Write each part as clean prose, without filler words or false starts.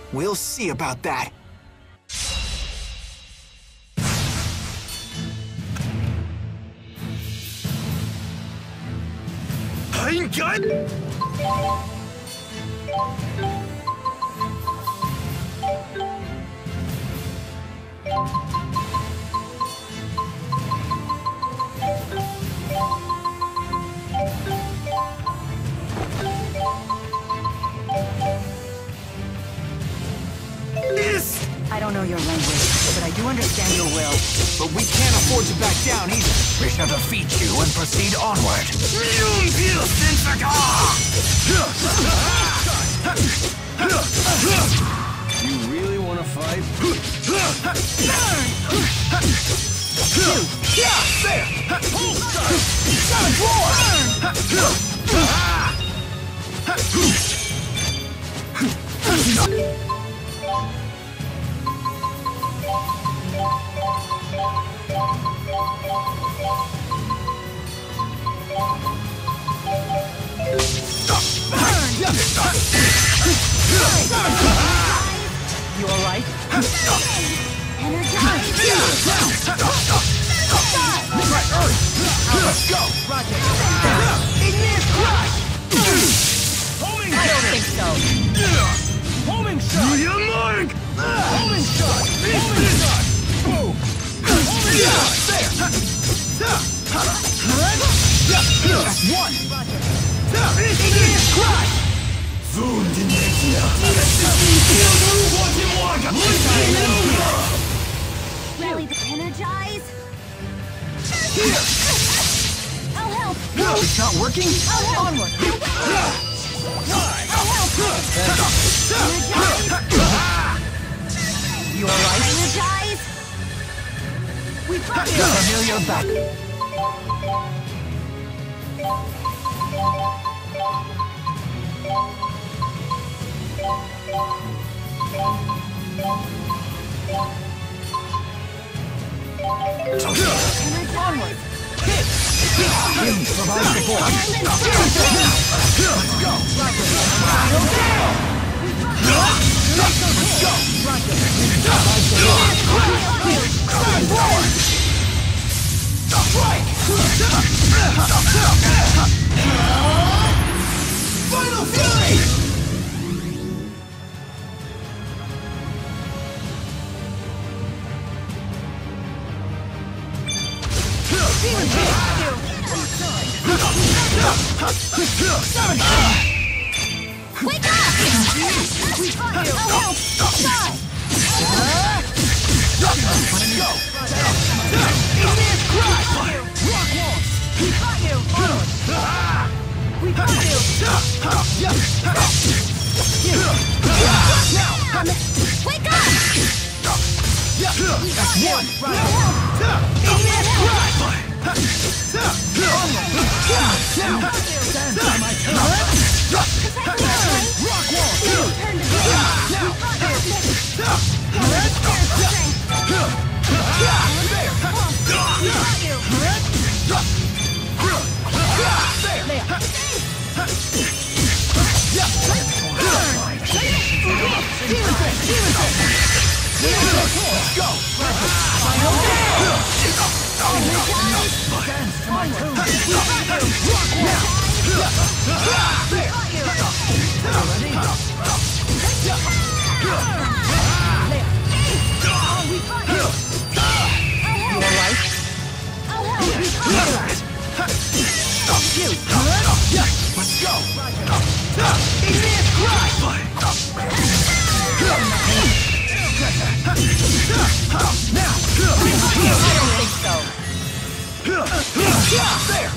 We'll see about that. I'm good! I don't know your language, but I do understand your will. But we can't afford to back down either. We shall defeat you and proceed onward. You really want to fight? You alright? Let's go! Roger. Igneous crush! I don't think so. Homing shot! Homing shot! Homing shot! Homing shot! There! That's one! Igneous crush! Rally the energize. I'll help. No, it's not working? I'll help. Onward. I'll help. You alright? Energize. We got The familiar back. Onward. Provide support. Let's go! Final Fury! Wake up! I'll help. Shot. Let's go! Igneous crush! Rock walls. We got you. Onward. We got you. Now! Wake up! That's one! Igneous crush! Stand by my turn. Rock wall! Turn to me. Let's go! Dance to my tune. You alright? Let's go! Igneous crush! Now! I don't think so. There!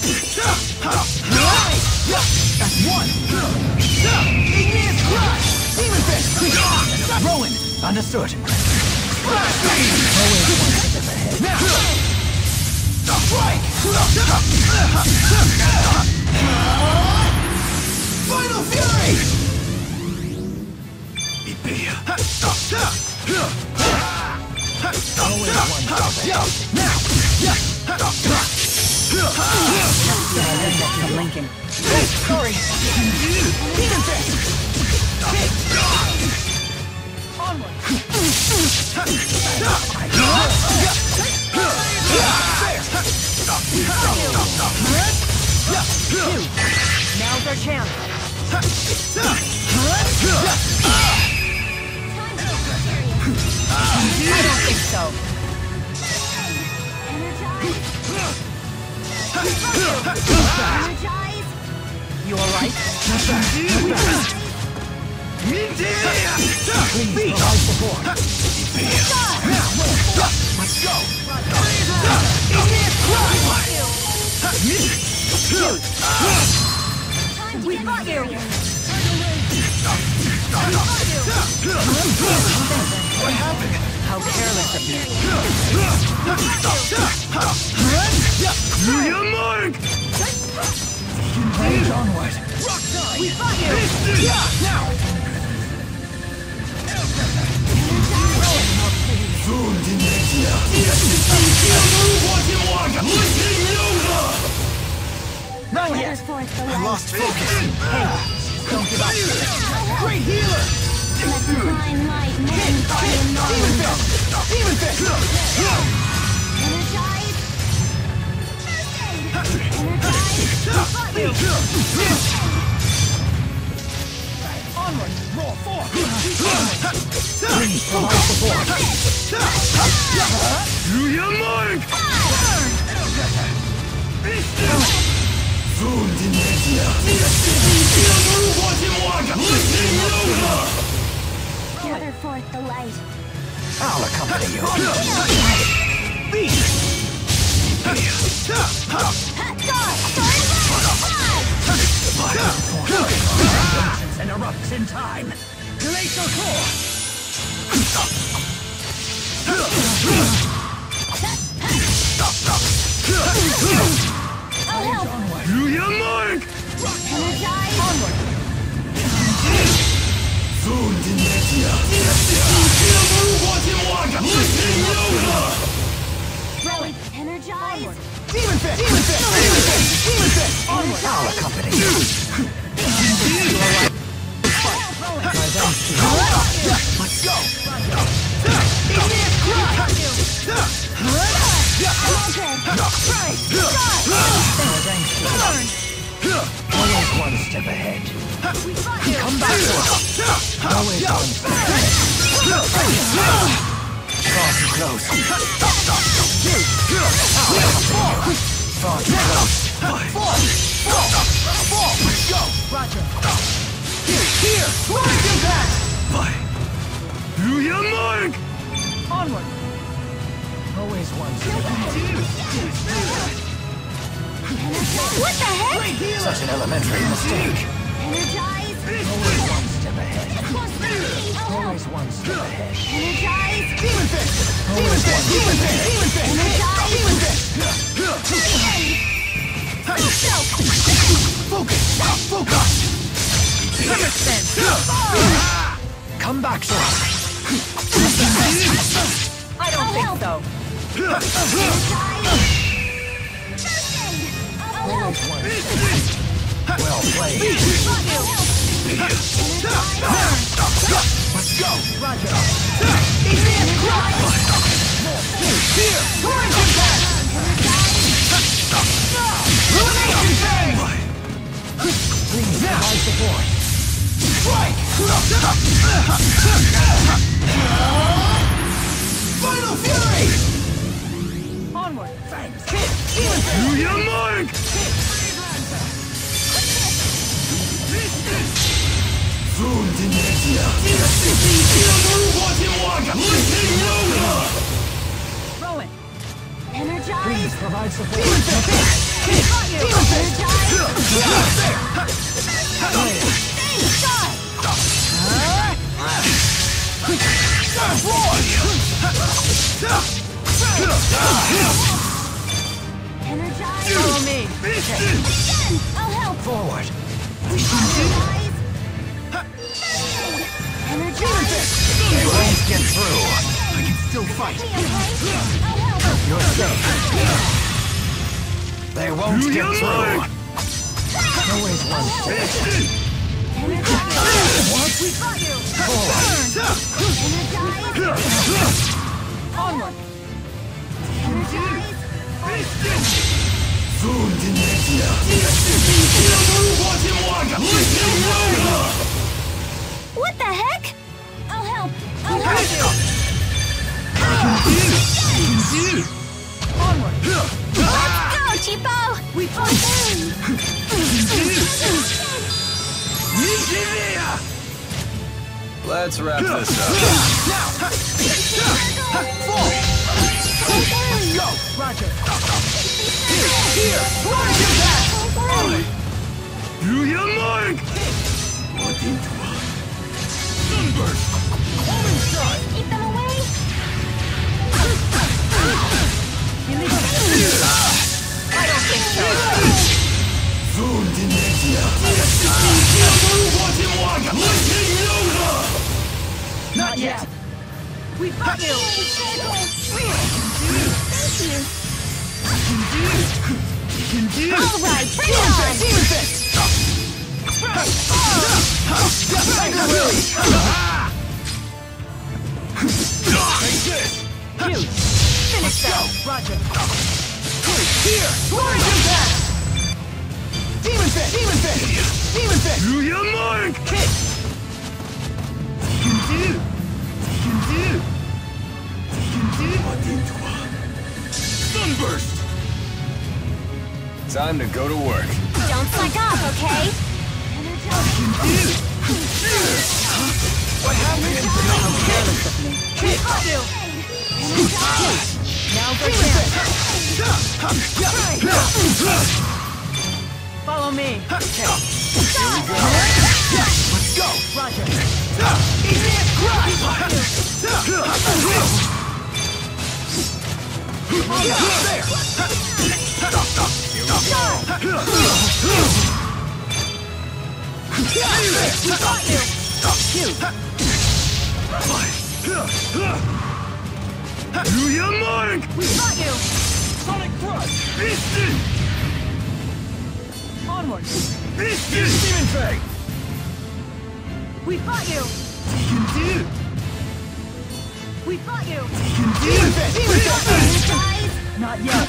That's one! Igneous crush! Demon fist! Rowen, understood. Now! Strike! Final Fury! From Lincoln. Sorry! Demon fist! Please provide support. Let's go! We fought you! What happened? How careless of you. Your mark! Rage onward. We fought you! Now! Not Weather yet. forth the I light. lost focus. Don't give up. Great healer! Let the divine light mend fallen Demon minds. fist! Demon fist! Energize. Energize. Onward! Roll forth. Please provide support. Your mark! Gather forth the light. I'll accompany you. Vengeance interrupts in time. Glacial core. I'll help. Onward. Your mark! Energize. Onward! Rowen. Energize. Demon fist! Demon fist! Demon fist! Demon fist! I'll accompany you. Let's go! Always one step ahead. Come back to us. Always one step ahead. Far too close. Far too close. Let's go! Roger! Here! Swift impact! Your mark! Onward! Always one step ahead. What the heck? Great healer! Such an elementary mistake. Energize. Always one step ahead. I'll help. Always one step ahead. Energize. Demon fist! Demon fist! Demon fist! Demon fist! Demon fist! Focus! Focus! Come back to us. I don't think so! Always one step ahead. Well played. Let's go! Roger! Here! Torrent impact! Ruination fang! Please provide support. Strike! Final fury! Onward! Your mark! Rowen! Energize. Please provide support. Energize. Follow me! Again. I'll help. Forward. Energize. Energize. They won't get through. I can still fight. I'll help. You're safe. They won't get through. Always one step ahead. Energize. We fought you! Forward. Energize. Onward! Energize. What the heck? I'll help. I'll help. Onward! Let's go, Cheapo. We fought! Let's wrap this up. Fall! Go! Roger. Here! Flash impact! On it! Sunburst! Homing strike! Keep them away. I don't think so. Not yet! We got you. All right, bring it on. Demon Fist! Tiger Lily! Take this! You. Let's go! Roger. Here! Orange impact! Demon Fist! Demon Fist! Demon Fist! Kick! Sunburst! Time to go to work. Don't slack off, okay? What happened? We got you. Now for chance. Follow me. Let's go! Roger. Idiot crush! We got you. You. We got you. Sonic Thrust! Onward. Demon Fang! We got you. We got you. Demon Fist! Demon Fist! Not yet.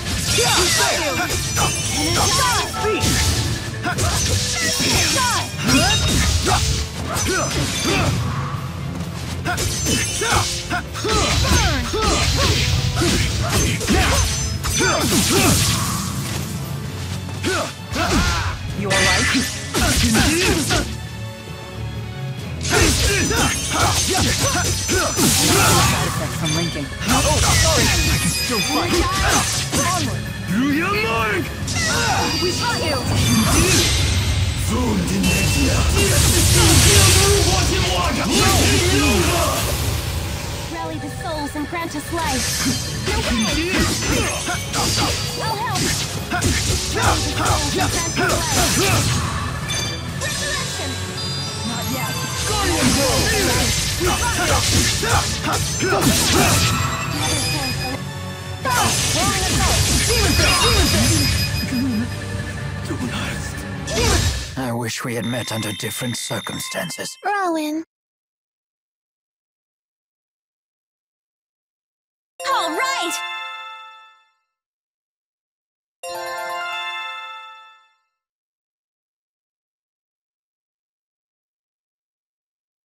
You alright? Side effects from linking. Oh, sorry! I can still fight. Onward. We got you. Rally the souls and grant us life. No way. I'll help. Rally the souls and grant us life. Resurrection. Not yet. Guardian I wish we had met under different circumstances. Rowen. All right.